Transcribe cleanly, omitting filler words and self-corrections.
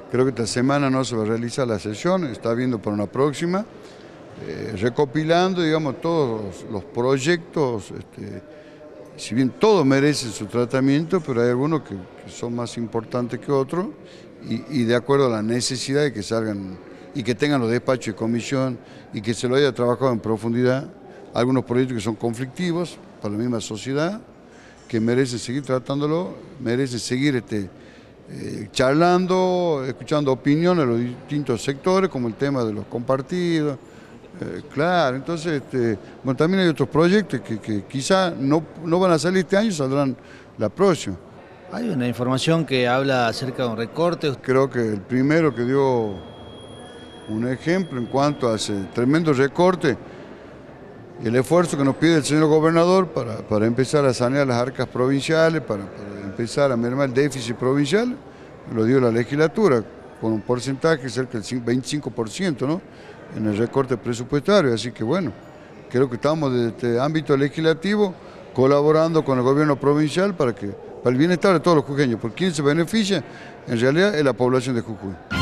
Creo que esta semana no se va a realizar la sesión, está viendo para una próxima, recopilando, digamos, todos los proyectos, si bien todos merecen su tratamiento, pero hay algunos que son más importantes que otros y de acuerdo a la necesidad de que salgan y que tengan los despachos de comisión y que se lo haya trabajado en profundidad, algunos proyectos que son conflictivos para la misma sociedad, que merecen seguir tratándolo, merecen seguir charlando, escuchando opiniones de los distintos sectores, como el tema de los compartidos. Claro, entonces, bueno, también hay otros proyectos que quizá no van a salir este año, saldrán la próxima. Hay una información que habla acerca de un recorte. Creo que el primero que dio un ejemplo en cuanto a ese tremendo recorte y el esfuerzo que nos pide el señor gobernador para empezar a sanear las arcas provinciales, para empezar a mermar el déficit provincial, lo dio la legislatura, con un porcentaje cerca del 25%, ¿no?, en el recorte presupuestario. Así que bueno, creo que estamos desde este ámbito legislativo colaborando con el gobierno provincial para el bienestar de todos los jujeños, porque quien se beneficia en realidad es la población de Jujuy.